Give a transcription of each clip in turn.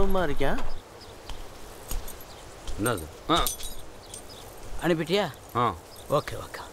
கோவமா இருக்கேன். என்னது? அனுப்பிட்டியா? ஓகே.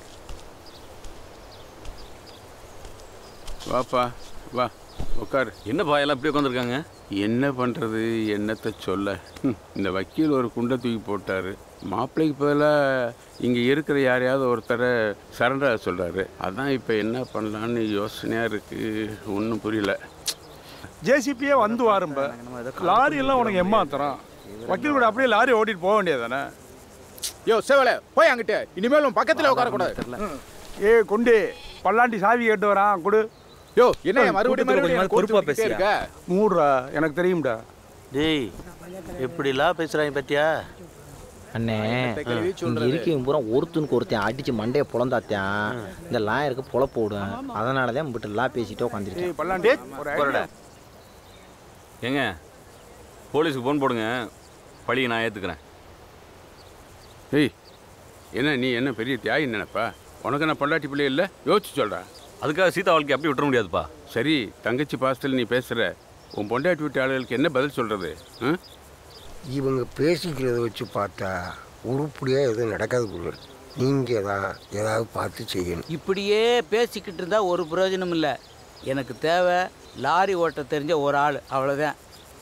வாப்பா வா உட்காரு. என்னப்பா எல்லாம் இப்படி உட்காந்துருக்காங்க? என்ன பண்ணுறது, என்னத்தை சொல்ல. இந்த வக்கீல் ஒரு குண்டை தூக்கி போட்டார். மாப்பிள்ளைக்கு பதிலாக இங்கே இருக்கிற யாரையாவது ஒருத்தரை சரண்டர் சொல்கிறாரு. அதான் இப்போ என்ன பண்ணலான்னு யோசனையாக இருக்குது. ஒன்றும் புரியல. ஜேசிபியே வந்து வாரும்ப. லாரி எல்லாம் உனக்கு ஏமாத்துறான். வக்கீல் கூட அப்படியே லாரி ஓட்டிட்டு போக வேண்டியதானே? யோ சேவல போய் அங்கிட்டு. இனிமேல் பக்கத்தில் உட்காரக்கூடாது. ஏ கொண்டு பல்லாண்டி சாவி கேட்டு வரான் கொடு. யோ என்ன மறுபடியும் பொறுப்பா பேசியிருக்க? மூடுறா, எனக்கு தெரியும்டா. டேய் எப்படிலாம் பேசுறாங்க பத்தியா? அண்ணே இருக்கவங்க பூரா ஒருத்தனுக்கு ஒருத்தன் அடிச்சு மண்டையை புலந்தாத்தான் இந்த லாயருக்கு பொழப்பு விடும். அதனாலதான் இப்படிலாம் பேசிட்டு உட்காந்துருக்கேன். ஏங்க போலீஸுக்கு ஃபோன் போடுங்க, பழியை நான் ஏற்றுக்கிறேன். ஏய் என்ன நீ என்ன பெரிய தியாகி நினைப்பா? உனக்கு நான் பொண்டாட்டி பிள்ளை இல்லை, யோசிச்சு சொல்கிறா. அதுக்காக சீதா வாழ்க்கை அப்படி விட்டுற முடியாதுப்பா. சரி, தங்கச்சி பாசத்தில் நீ பேசுகிற. உன் பொண்டாட்டி வீட்டு ஆளுகளுக்கு என்ன பதில் சொல்கிறது? இவங்க பேசிக்கிறத வச்சு பார்த்தா உருப்படியாக எதுவும் நடக்காது போல. நீங்கள் தான் ஏதாவது பார்த்து செய்யணும். இப்படியே பேசிக்கிட்டு இருந்தா ஒரு பிரயோஜனம் இல்லை. எனக்கு தேவை லாரி ஓட்ட தெரிஞ்ச ஒரு ஆள், அவ்வளோதான்.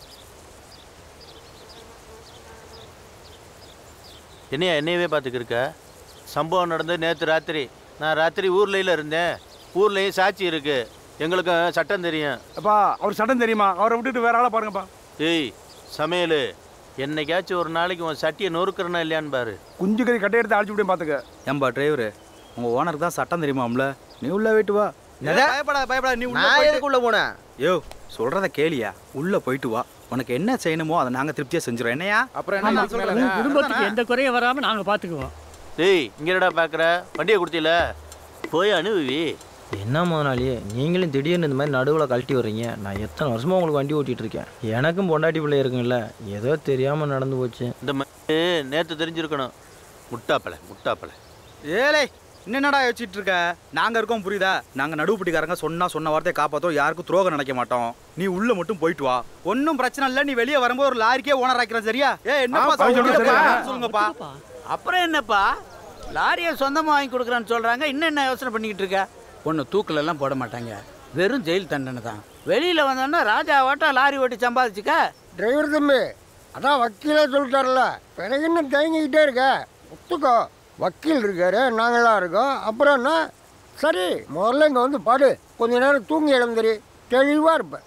என்னையவே பார்த்துக்கிருக்க. சம்பவம் நடந்து நேற்று ராத்திரி. நான் ராத்திரி ஊர்லையில் இருந்தேன். ஊர்லேயும் சாட்சி இருக்கு. எங்களுக்கு சட்டம் தெரியும். அப்பா அவர் சட்டம் தெரியுமா? அவரை விட்டுட்டு வேற ஆளை பாருங்கப்பா. ஏய் சமையல், என்னைக்காச்சும் ஒரு நாளைக்கு உன் சட்டியை நொறுக்கிறனா இல்லையான்னு பாரு. குஞ்சு கறி கட்டை எடுத்து அழைச்சி விட்டு பார்த்துக்க. ஏன்பா டிரைவரு, உங்கள் ஓனருக்கு தான் சட்டம் தெரியுமாம்ல? நீ உள்ள போயிட்டு வா. பயப்படாத, நீ உள்ள போன. யோ சொல்கிறத கேளியா, உள்ளே போயிட்டு வா. உனக்கு என்ன செய்யணுமோ அதை நாங்கள் திருப்தியாக செஞ்சிடும். என்னையா? அப்புறம் குடும்பத்துக்கு எந்த குறையும் வராமல் நாங்கள் பார்த்துக்குவோம். டேய் இங்கடா பார்க்குற, வண்டியை கொடுத்தில போய் அனுபவி. என்ன முதலாளியே, நீங்களும் திடீர்னு இந்த மாதிரி நடுவில் கழட்டி வர்றீங்க. நான் எத்தனை வருஷமாக உங்களுக்கு வண்டி ஓட்டிகிட்டு இருக்கேன். எனக்கும் பொண்டாட்டி பிள்ளை இருக்குங்கள, ஏதோ தெரியாமல் நடந்து போச்சு. இந்த மாதிரி நேற்று தெரிஞ்சிருக்கணும். முட்டாப்பலை. ஏலே என்னடா யோசிச்சுட்டு இருக்க? நாங்கள் இருக்கோம் புரியுதா? நாங்கள் நடுவுப்பட்டிக்காரங்க சொன்ன வார்த்தையை காப்பாற்றோம், யாருக்கும் துரோகம் நினைக்க மாட்டோம். நீ உள்ள மட்டும் போயிட்டு வா, ஒன்றும் பிரச்சனை இல்லை. நீ வெளியே வரும்போது ஒரு லாரிக்கே ஓனர் ஆக்கிறேன், சரியா? என்னப்பா சொல்லுங்கப்பா. அப்புறம் என்னப்பா, லாரியை சொந்தமாக வாங்கி கொடுக்குறான்னு சொல்கிறாங்க. இன்னும் என்ன யோசனை பண்ணிக்கிட்டு இருக்க? ஒன்று தூக்கிலெல்லாம் போட மாட்டாங்க, வெறும் ஜெயில் தண்டனை தான். வெளியில் வந்தோன்னா ராஜா ஓட்டா லாரி ஓட்டி சம்பாதிச்சுக்க. டிரைவர் தம்பி, அதான் வக்கீலே சொல்லிட்டார்ல, பிறகு இன்னும் தயங்கிக்கிட்டே இருக்க. ஒத்துக்கோ, வக்கீல் இருக்காரு, நாங்களாம் இருக்கோம். அப்புறம் என்ன? சரி, முதல்ல இங்கே வந்து பாடு. கொஞ்ச நேரம் தூங்கி இழந்துரு, தெளிவாக இருப்பேன்.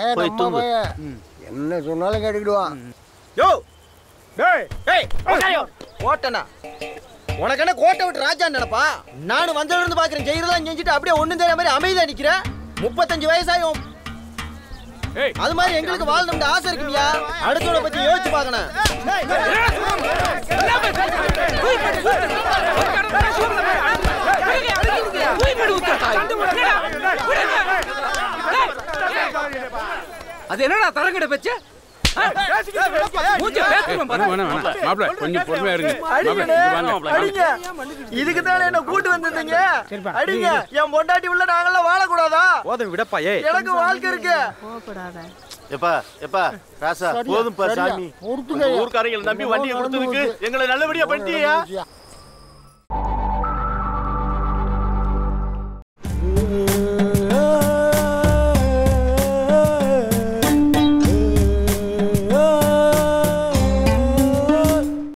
என்ன சொன்னாலும் கேட்டுக்கிடுவான். யோ கோட்டனா, உனக்கு என்ன கோட்டை விட்டு ராஜா நினைப்பா? நானும் வந்ததுல இருந்து பாக்குறேன், ஜெயிலாம் செஞ்சுட்டு அப்படியே ஒண்ணும் தெரியாத மாதிரி அமைதியா நிக்கிறேன். 35 வயசாயும் அது மாதிரி எங்களுக்கு வாழணும்னு ஆசை இருக்குமியா. அடுத்தோட பத்தி யோசிச்சு பாக்கணும். அது என்னடா தரங்கட பேச்சு? இதுக்கு தானே என்ன கூட்டு வந்திருந்தீங்க? அடிங்க, என் பொண்டாட்டி உள்ள நாங்கெல்லாம் வாழக்கூடாதா? விடப்பா, எனக்கு வாழ்க்கை இருக்கு. எப்பா ராசா போதும் சாமி. ஊர்க்காரங்களை நம்பி வண்டியை கொடுத்ததுக்கு எங்களை நல்லபடியா பண்ணிட்டியா?